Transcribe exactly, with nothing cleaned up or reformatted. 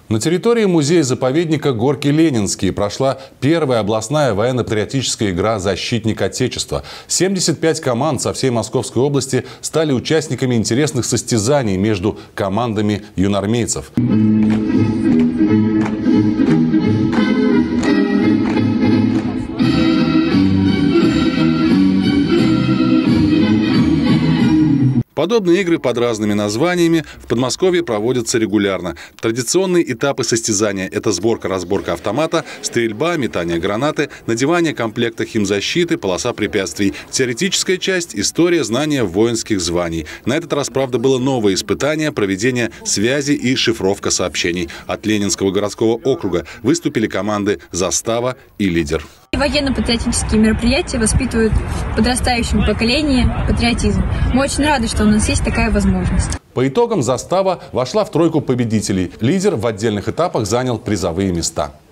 На территории музея-заповедника Горки Ленинские прошла первая областная военно-патриотическая игра «Защитник Отечества». семьдесят пять команд со всей Московской области стали участниками интересных состязаний между командами юнармейцев. Подобные игры под разными названиями в Подмосковье проводятся регулярно. Традиционные этапы состязания – это сборка-разборка автомата, стрельба, метание гранаты, надевание комплекта химзащиты, полоса препятствий. Теоретическая часть – история, знания воинских званий. На этот раз, правда, было новое испытание – проведение связи и шифровка сообщений. От Ленинского городского округа выступили команды «Застава» и «Лидер». Военно-патриотические мероприятия воспитывают в подрастающем поколении патриотизм. Мы очень рады, что у нас есть такая возможность. По итогам «Застава» вошла в тройку победителей. «Лидер» в отдельных этапах занял призовые места.